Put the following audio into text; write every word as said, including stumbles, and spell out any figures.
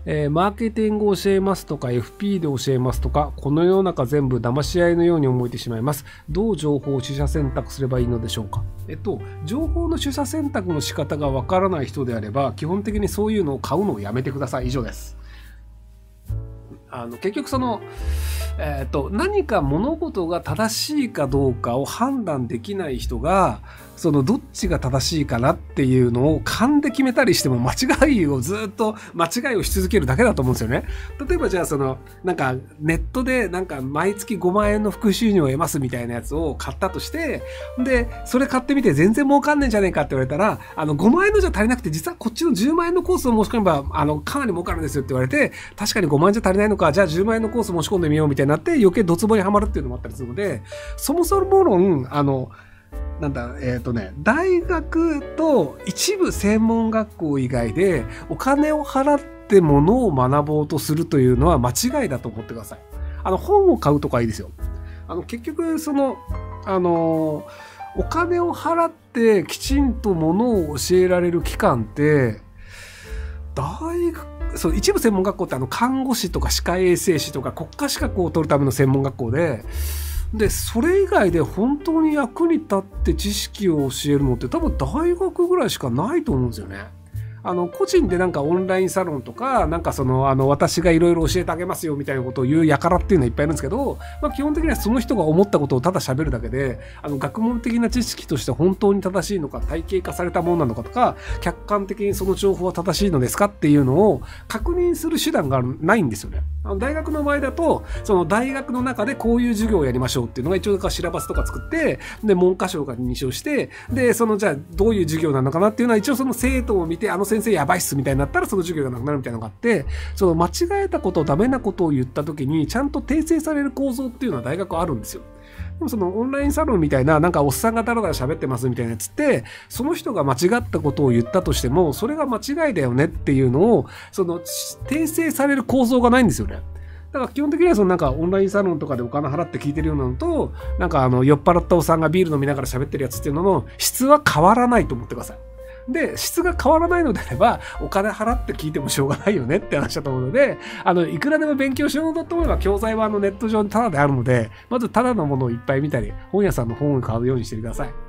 えー、マーケティングを教えますとか エフピー で教えますとか、この世の中全部騙し合いのように思えてしまいます。どう情報を取捨選択すればいいのでしょうか。えっと、情報の取捨選択の仕方がわからない人であれば、基本的にそういうのを買うのをやめてください。以上です。あの結局その、えーと、何か物事が正しいかどうかを判断できない人が、そのどっちが正しいかなっていうのを勘で決めたりしても間違いをずっと間違いをし続けるだけだと思うんですよね。例えばじゃあそのなんかネットでなんか毎月ごまんえんの副収入を得ますみたいなやつを買ったとして、でそれ買ってみて全然儲かんねえんじゃねえかって言われたら、あのごまんえんのじゃ足りなくて実はこっちのじゅうまんえんのコースを申し込めばあのかなり儲かるんですよって言われて、確かにごまんえんじゃ足りないのか、じゃあじゅうまんえんのコース申し込んでみようみたいになって余計ドツボにはまるっていうのもあったりするので、そもそも論あのなんだ、えっとね、大学と一部専門学校以外でお金を払ってものを学ぼうとするというのは間違いだと思ってください。あの本を買うとかいいですよ。あの結局そのあのお金を払ってきちんとものを教えられる機関って大学そう一部専門学校ってあの看護師とか歯科衛生士とか国家資格を取るための専門学校で。で、それ以外で本当に役に立って知識を教えるのって多分大学ぐらいしかないと思うんですよね。あの個人でなんかオンラインサロンとかなんかそのあの私がいろいろ教えてあげますよみたいなことを言う輩っていうのはいっぱいいるんですけど、まあ、基本的にはその人が思ったことをただ喋るだけで、あの学問的な知識として本当に正しいのか、体系化されたものなのかとか、客観的にその情報は正しいのですかっていうのを確認する手段がないんですよね。あの大学の場合だとその大学の中でこういう授業をやりましょうっていうのが一応シラバスとか作って、で文科省が認証して、でそのじゃあどういう授業なのかなっていうのは一応その生徒を見て、あの先生やばいっすみたいになったらその授業がなくなるみたいなのがあって、その間違えたことダメなことを言った時にちゃんと訂正される構造っていうのは大学はあるんですよ。でもそのオンラインサロンみたいななんかおっさんがだらだら喋ってますみたいなやつって、その人が間違ったことを言ったとしてもそれが間違いだよねっていうのをその訂正される構造がないんですよね。だから基本的にはそのなんかオンラインサロンとかでお金払って聞いてるようなのと、なんかあの酔っ払ったおっさんがビール飲みながら喋ってるやつっていうのの質は変わらないと思ってください。で、質が変わらないのであれば、お金払って聞いてもしょうがないよねって話だと思うので、あの、いくらでも勉強しようと思えば、教材はあのネット上にタダであるので、まずタダのものをいっぱい見たり、本屋さんの本を買うようにしてください。